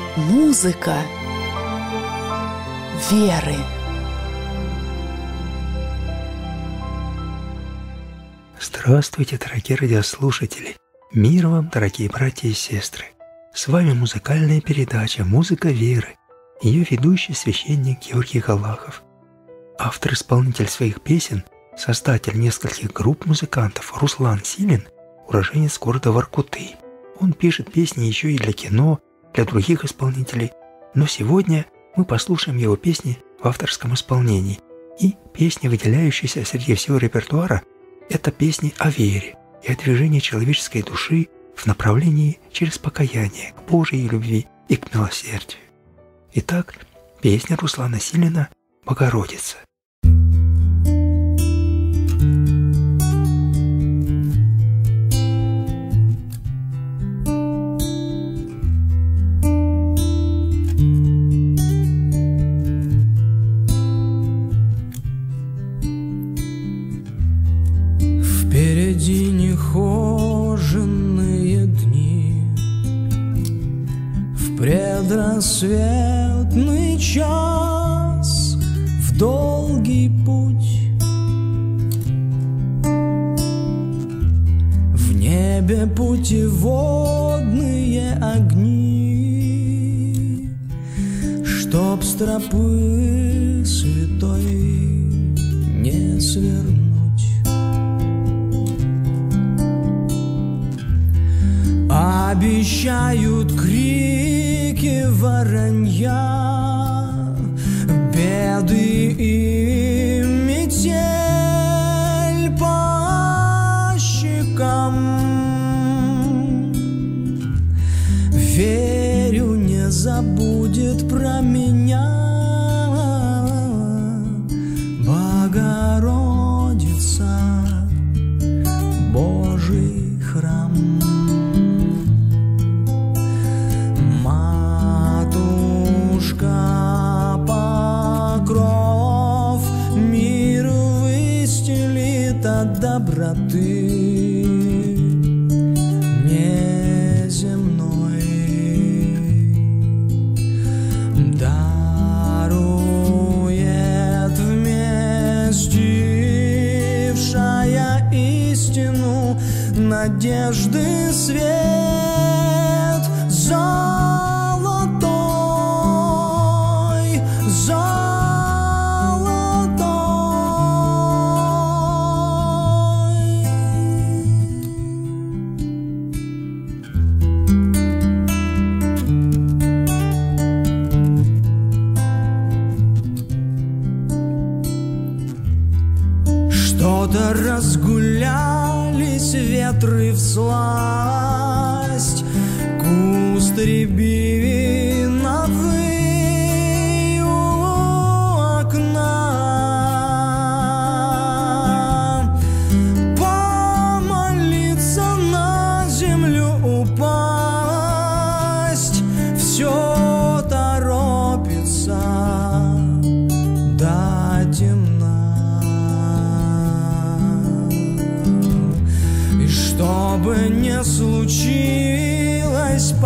Музыка веры. Здравствуйте, дорогие радиослушатели! Мир вам, дорогие братья и сестры! С вами музыкальная передача «Музыка веры». Ее ведущий священник Георгий Галахов. Автор-исполнитель своих песен, создатель нескольких групп музыкантов Руслан Силин, уроженец города Воркуты. Он пишет песни еще и для кино, для других исполнителей, но сегодня мы послушаем его песни в авторском исполнении. И песни, выделяющиеся среди всего репертуара, это песни о вере и о движении человеческой души в направлении через покаяние к Божьей любви и к милосердию. Итак, песня Руслана Силина «Богородица». Впереди нехоженные дни, в предрассветный час, в долгий путь. В небе путеводные огни, чтоб с тропы святой не свернуть. Обещают крики воронья, беды и метель по щекам. Верю, не забудет про меня Богородица, Божий храм. Покров мир выстелит от доброты неземной, дарует вместившая истину надежды свет золотой, что-то разгулялись ветры всласть, куст рябиновый у окна. Помолиться, на землю упасть, все торопится до темна. Чтобы не случилось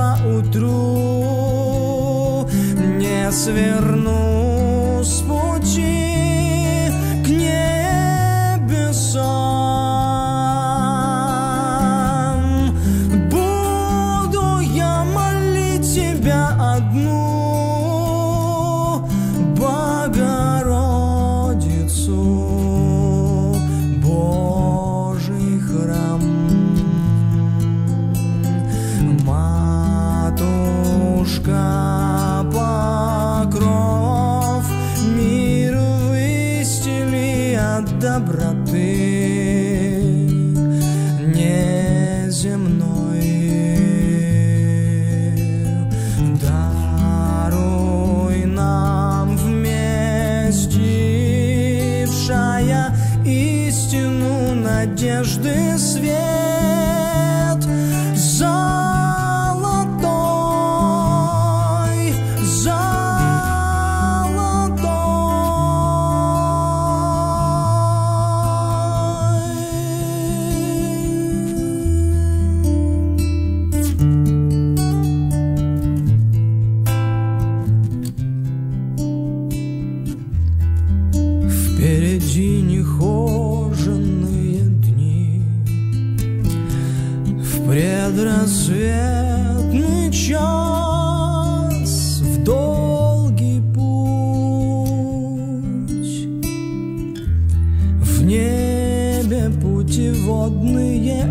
поутру, не сверну с пути к небесам. Буду я молить тебя одну, Богородицу, Божий храм. Матушка, покров мир выстели от доброты неземной, даруй нам вместившая истину надежды свет золотой, предрассветный час, в долгий путь. В небе путеводные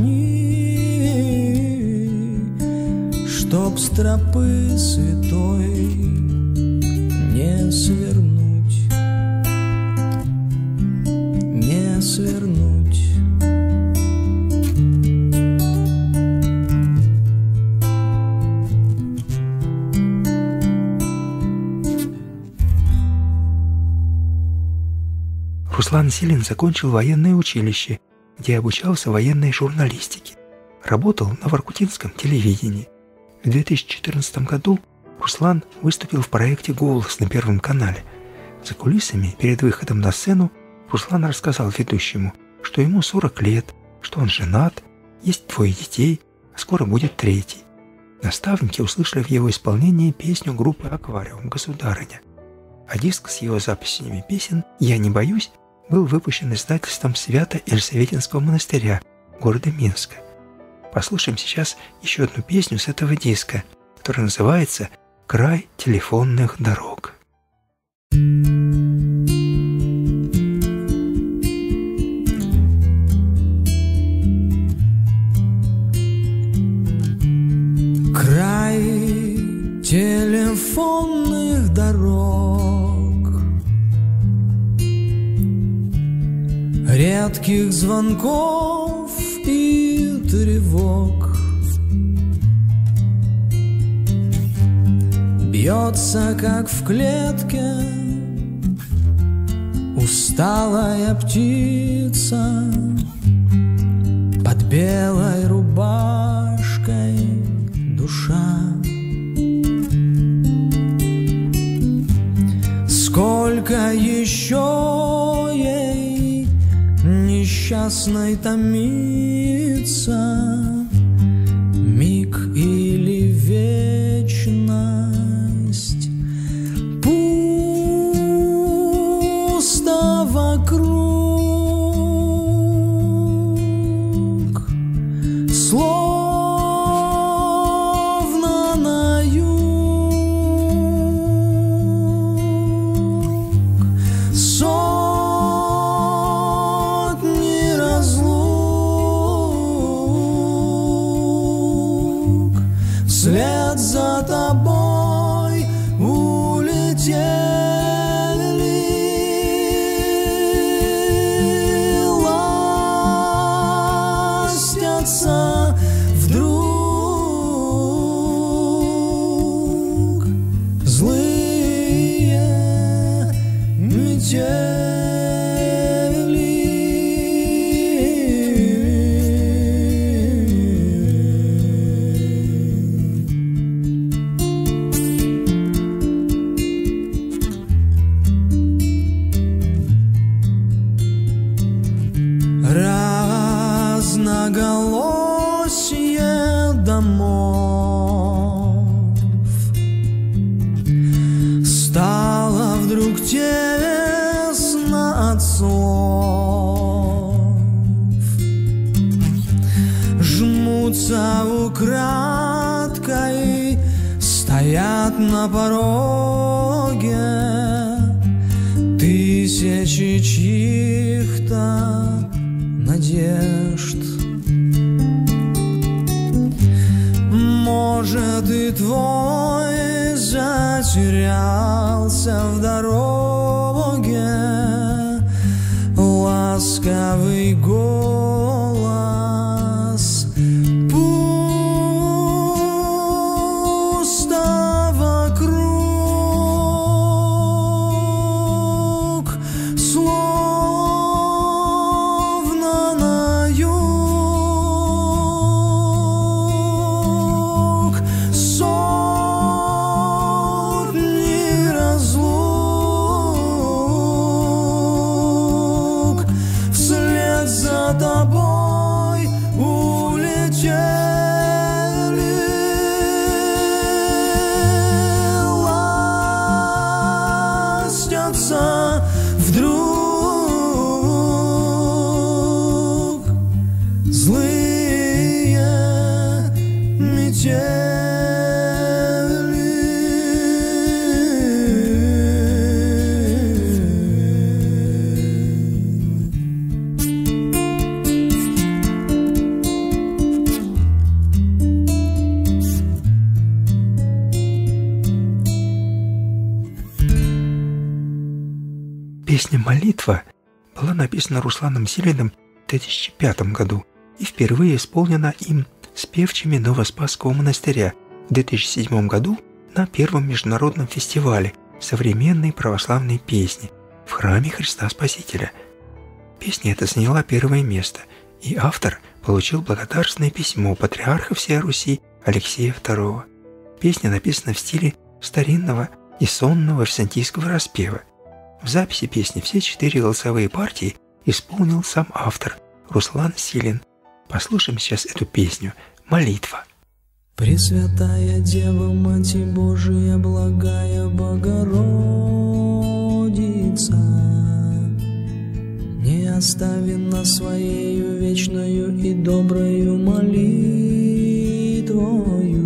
огни, чтоб с тропы святой не свернуть, не свернуть. Руслан Силин закончил военное училище, где обучался военной журналистике. Работал на воркутинском телевидении. В 2014 году Руслан выступил в проекте «Голос» на Первом канале. За кулисами, перед выходом на сцену, Руслан рассказал ведущему, что ему 40 лет, что он женат, есть 2 детей, а скоро будет 3-й. Наставники услышали в его исполнении песню группы «Аквариум» «Государыня». А диск с его записями песен «Я не боюсь» был выпущен издательством Свято-Елисаветинского монастыря города Минска. Послушаем сейчас еще одну песню с этого диска, которая называется «Край телефонных дорог». Край телефонных дорог, редких звонков и тревог, бьется, как в клетке, усталая птица под белой рубашкой душа. Сколько еще ей несчастной томиться, миг или вечность, пусто вокруг, словно на юг, сотни разлук, вслед за тобой улетели, ластятся вдруг злые метели. Разноголосие домов стало вдруг тесно от слов, жмутся украдкой, стоят на пороге тысячи чьих-то надежд. Может, и твой затерялся в дороге, ласковый голос, пусто вокруг, словно на юг, сотни разлук, Песня «Молитва» была написана Русланом Силиным в 2005 году и впервые исполнена им с певчими Новоспасского монастыря в 2007 году на первом международном фестивале современной православной песни в храме Христа Спасителя. Песня эта заняла первое место, и автор получил благодарственное письмо патриарха всей Руси Алексея II. Песня написана в стиле старинного и сонного византийского распева. В записи песни все 4 голосовые партии исполнил сам автор Руслан Силин. Послушаем сейчас эту песню «Молитва». Пресвятая Дева, Мать Божия, благая Богородица, не остави нас своею вечною и доброю молитвою.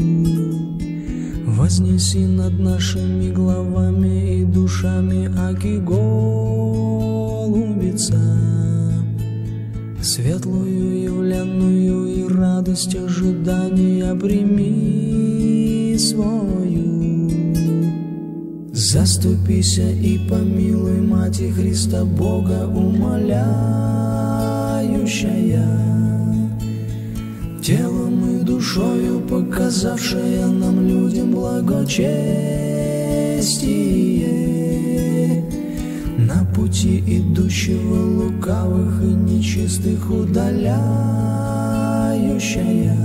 Вознеси над нашими главами и душами, аки голубица, светлую явленную и радость ожидания прими свою. Заступися и помилуй, Мати Христа Бога умоляющая, телом и душою показавшая нам людям благочестие, на пути идущего лукавых и нечистых удаляющая.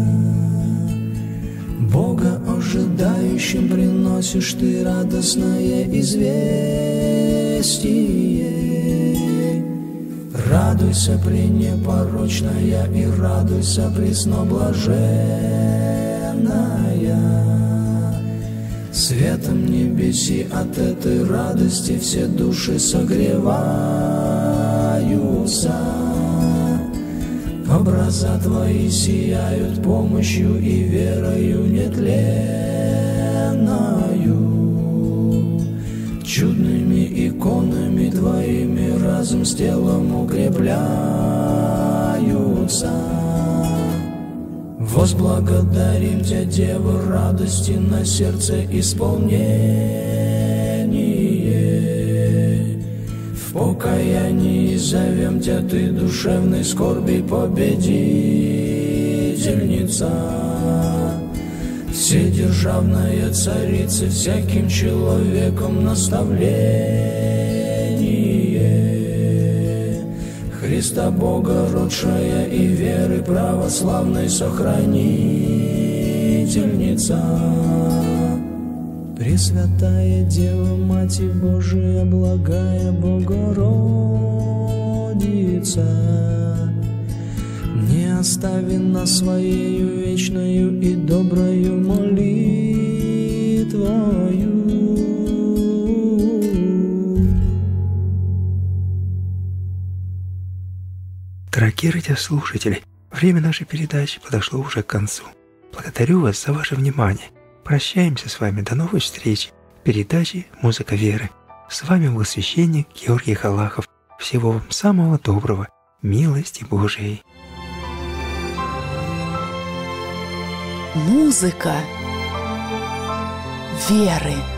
Бога ожидающим приносишь ты радостное известие. Радуйся, пренепорочная, и радуйся, пресноблаженная. Светом небеси от этой радости все души согреваются. Образа твои сияют помощью и верою нетленною. Чудными иконами твоими разум с телом укрепляются. Возблагодарим Тебя, Дева, радости на сердце исполнение. В покаянии зовем Тебя, Ты душевной скорби победительница. Вседержавная Царица, всяким человеком наставление. Христа Бога родшая и веры православной сохранительница. Пресвятая Дева, Мать Божия, благая Богородица, не остави нас своею вечною и доброю молитвою. Дорогие радиослушатели, время нашей передачи подошло уже к концу. Благодарю вас за ваше внимание. Прощаемся с вами до новой встречи в передаче «Музыка веры». С вами был священник Георгий Халахов. Всего вам самого доброго, милости Божией. Музыка веры.